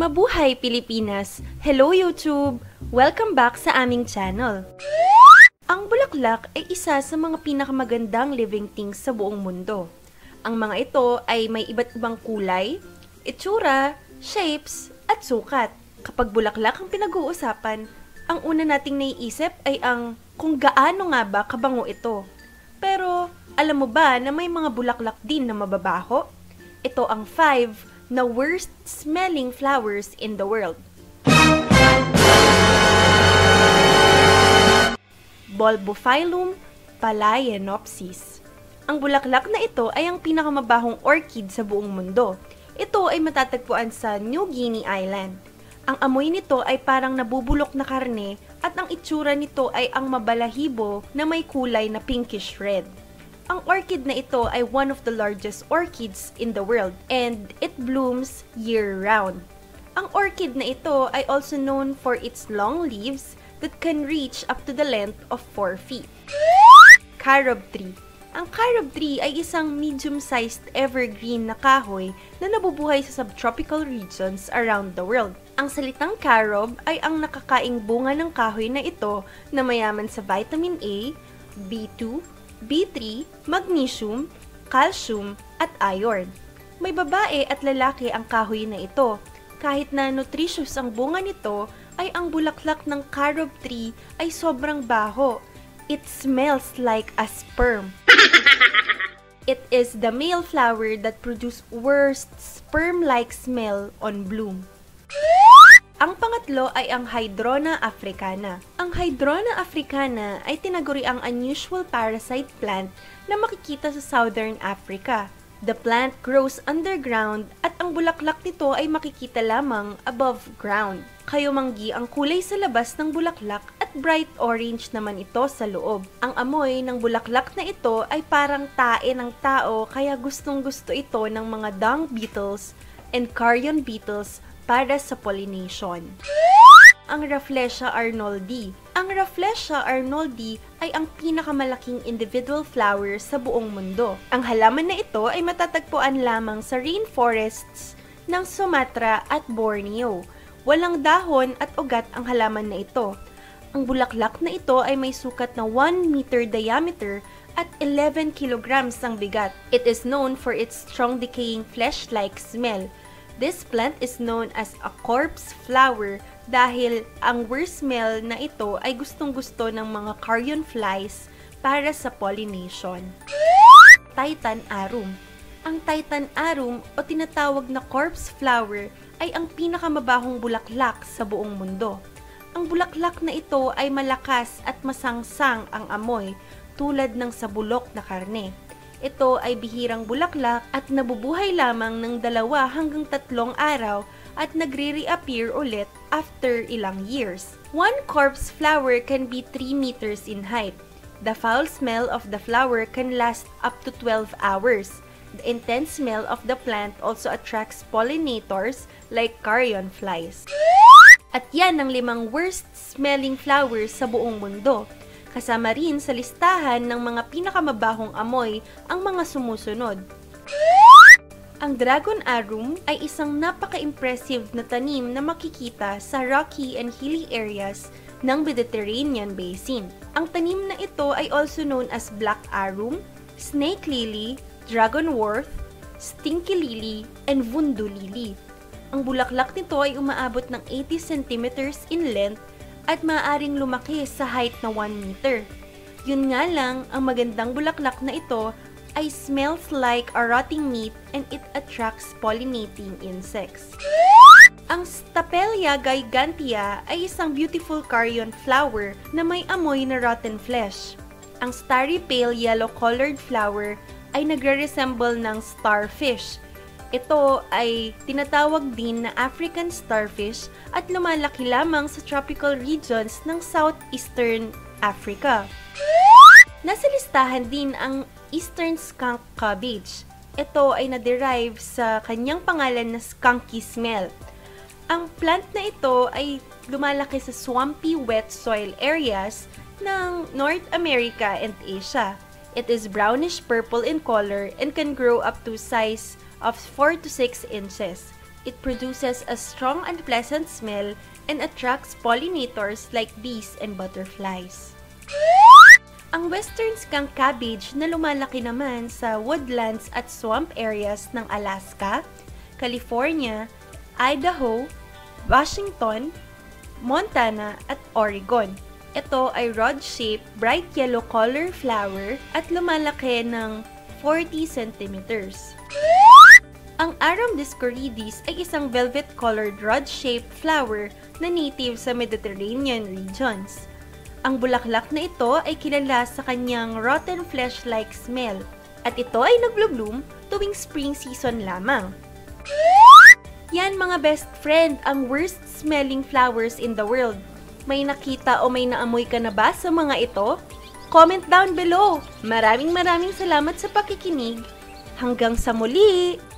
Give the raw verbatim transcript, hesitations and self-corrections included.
Mabuhay Pilipinas! Hello YouTube! Welcome back sa aming channel. Ang bulaklak ay isa sa mga pinakamagandang living things sa buong mundo. Ang mga ito ay may iba't ibang kulay, itsura, shapes, at sukat. Kapag bulaklak ang pinag-uusapan, ang una nating naiisip ay ang kung gaano nga ba kabango ito. Pero alam mo ba na may mga bulaklak din na mababaho? Ito ang five na worst smelling flowers in the world. Bulbophyllum phalaenopsis. Ang bulaklak na ito ay ang pinakamabahong orchid sa buong mundo. Ito ay matatagpuan sa New Guinea Island. Ang amoy nito ay parang nabubulok na karne at ang itsura nito ay ang mabalahibo na may kulay na pinkish red. Ang orchid na ito ay one of the largest orchids in the world and it blooms year-round. Ang orchid na ito ay also known for its long leaves that can reach up to the length of four feet. Carob tree. Ang carob tree ay isang medium-sized evergreen na kahoy na nabubuhay sa subtropical regions around the world. Ang salitang carob ay ang nakakaing bunga ng kahoy na ito na mayaman sa vitamin A, B two, B three, magnesium, calcium, at iron. May babae at lalaki ang kahoy na ito. Kahit na nutritious ang bunga nito, ay ang bulaklak ng carob tree ay sobrang baho. It smells like a sperm. It is the male flower that produce worst sperm-like smell on bloom. Ang pangatlo ay ang Hydrona africana. Ang Hydrona africana ay tinaguri ang unusual parasite plant na makikita sa Southern Africa. The plant grows underground at ang bulaklak nito ay makikita lamang above ground. Kayumanggi ang kulay sa labas ng bulaklak at bright orange naman ito sa loob. Ang amoy ng bulaklak na ito ay parang tae ng tao kaya gustong-gusto ito ng mga dung beetles and carrion beetles para sa pollination. Ang Rafflesia arnoldi. Ang Rafflesia arnoldi ay ang pinakamalaking individual flower sa buong mundo. Ang halaman na ito ay matatagpuan lamang sa rainforests ng Sumatra at Borneo. Walang dahon at ugat ang halaman na ito. Ang bulaklak na ito ay may sukat na one meter diameter at eleven kilograms ang bigat. It is known for its strong decaying flesh-like smell. This plant is known as a corpse flower dahil ang worst smell na ito ay gustong-gusto ng mga carrion flies para sa pollination. Titan arum. Ang Titan arum o tinatawag na corpse flower ay ang pinakamabahong bulaklak sa buong mundo. Ang bulaklak na ito ay malakas at masangsang ang amoy tulad ng sabulok na karne. Ito ay bihirang bulaklak at nabubuhay lamang ng dalawa hanggang tatlong araw at nagre-reappear ulit after ilang years. One corpse flower can be three meters in height. The foul smell of the flower can last up to twelve hours. The intense smell of the plant also attracts pollinators like carrion flies. At yan ang limang worst smelling flowers sa buong mundo. Kasama rin sa listahan ng mga pinakamabahong amoy ang mga sumusunod. Ang dragon arum ay isang napaka-impressive na tanim na makikita sa rocky and hilly areas ng Mediterranean Basin. Ang tanim na ito ay also known as black arum, snake lily, dragonwort, stinky lily, and voodoo lily. Ang bulaklak nito ay umaabot ng eighty centimeters in length at maaaring lumaki sa height na one meter. Yun nga lang, ang magandang bulaklak na ito ay smells like a rotting meat and it attracts pollinating insects. Ang Stapelia gigantea ay isang beautiful carrion flower na may amoy na rotten flesh. Ang starry pale yellow-colored flower ay nagre-resemble ng starfish. Ito ay tinatawag din na African starfish at lumalaki lamang sa tropical regions ng southeastern Africa. Nasa listahan din ang Eastern skunk cabbage. Ito ay na-derive sa kanyang pangalan na skunky smell. Ang plant na ito ay lumalaki sa swampy wet soil areas ng North America and Asia. It is brownish purple in color and can grow up to size of four to six inches. it produces a strong and pleasant smell and attracts pollinators like bees and butterflies. Ang western skunk cabbage na lumalaki naman sa woodlands at swamp areas ng Alaska, California, Idaho, Washington, Montana at Oregon. Ito ay rod-shaped, bright yellow color flower at lumalaki ng forty centimeters. Ang Arum discoides ay isang velvet-colored rod-shaped flower na native sa Mediterranean regions. Ang bulaklak na ito ay kilala sa kanyang rotten flesh-like smell at ito ay naglo-bloom tuwing spring season lamang. Yan mga best friend, ang worst-smelling flowers in the world. May nakita o may naamoy ka na ba sa mga ito? Comment down below! Maraming maraming salamat sa pakikinig. Hanggang sa muli!